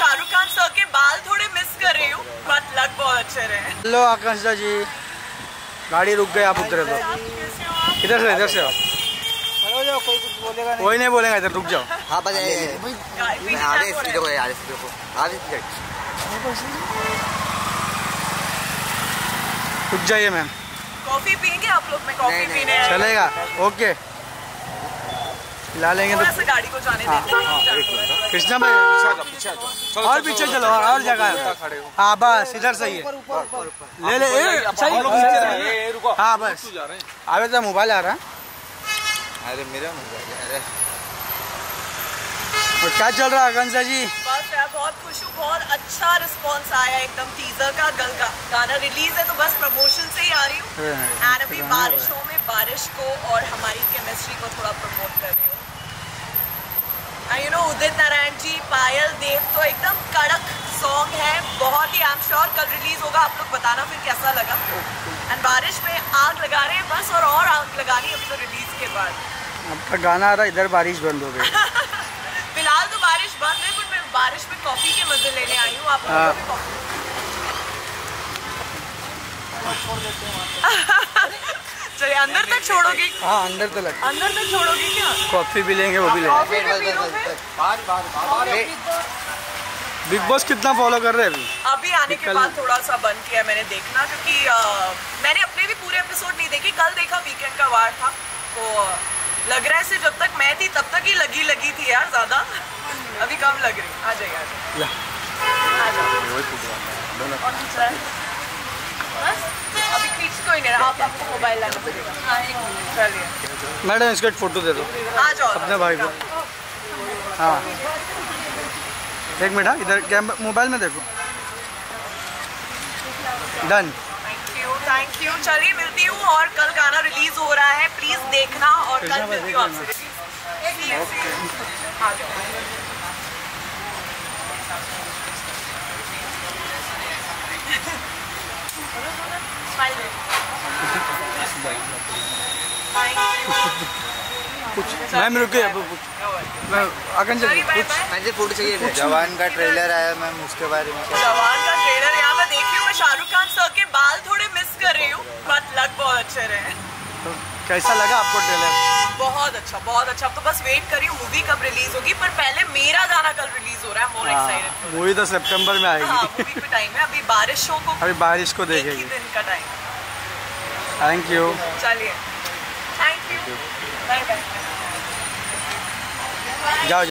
Shahrukh Khan sir के बाल थोड़े मिस कर रही हूँ, बट लग बहुत अच्छे रहे। हेलो आकांक्षा जी, गाड़ी रुक गई, आप उतरे तो इधर से आप कोई कुछ बोलेगा नहीं। कोई नहीं बोलेगा, इधर रुक जाओ। हाँ बस रुक जाइए मैम। कॉफी पियेंगे आप लोग? में कॉफी पीने चलेगा, ओके ला लेंगे तो गाड़ी को जाने देते। कृष्णा भाई और पीछे चलो, और जगह है। हाँ बस इधर सही है, ले ले। हाँ बस अबे तो मोबाइल आ रहा है। अरे मेरा मोबाइल है। और क्या चल रहा है आकांक्षा जी? बस यार बहुत खुश हूँ, बहुत अच्छा रिस्पांस आया एकदम। टीजर का गाना रिलीज है तो बस प्रमोशन से ही आ रही हूँ। एंड अभी बारिशों में बारिश को और हमारी केमिस्ट्री को थोड़ा प्रमोट कर रही हूँ। यू नो उदित नारायण जी, पायल देव, तो एकदम कड़क सॉन्ग है बहुत ही। आई एम श्योर कल रिलीज होगा, आप लोग बताना फिर कैसा लगा। एंड बारिश में आग लगा रहे हैं बस, और आग लगानी अभी तो रिलीज के बाद। आपका गाना आ रहा, इधर बारिश बंद हो गई। फिलहाल तो बारिश बंद है, पर मैं बारिश में कॉफी के मजे लेने आई हूँ। आप चलिए अंदर तक छोड़ोगी? हाँ अंदर तक छोड़ोगी क्या? कॉफी भी लेंगे, वो भी लेंगे। बिग बॉस कितना फॉलो कर रहे हैं अभी आने के बाद थोड़ा सा बंद किया मैंने देखना, क्योंकि मैंने अपने भी पूरे एपिसोड नहीं देखे। कल देखा, वीकेंड का वार था, तो लग रहा है जब तक मैं थी तब तक ही लगी थी यार ज्यादा। अभी कम लग रही। आ जाइए बस अभी खींच कोई नहीं रहा। आपको मोबाइल लाना पड़ेगा। चलिए मैडम, इसका एक फोटो दे दो। आ जाओ अपने भाई को। हाँ एक मिनट, इधर कैमरा मोबाइल में देखो। Done, thank you. चलिए मिलती हूँ, और कल गाना रिलीज हो रहा है, प्लीज देखना। और कल मिलती हूँ आपसे। मैम रुके, मुझे फूड चाहिए। जवान का ट्रेलर आया मैम, उसके बारे में। जवान का ट्रेलर यहाँ मैं देख रही हूँ। मैं शाहरुख खान सर के बाल थोड़े मिस कर रही हूँ, बट लग बहुत अच्छे रहे। तो कैसा लगा आपको ट्रेलर? बहुत अच्छा, बहुत अच्छा। अब तो बस वेट करी मूवी कब रिलीज होगी, पर पहले मेरा गाना कल रिलीज हो रहा है। More excited. मूवी तो सितंबर में आएगी। हाँ, मूवी पे टाइम है। अभी बारिशों को, अभी बारिश को देखेगी। दिन का टाइम। Thank you. चलिए, थैंक यू, बाय बाय। जाओ।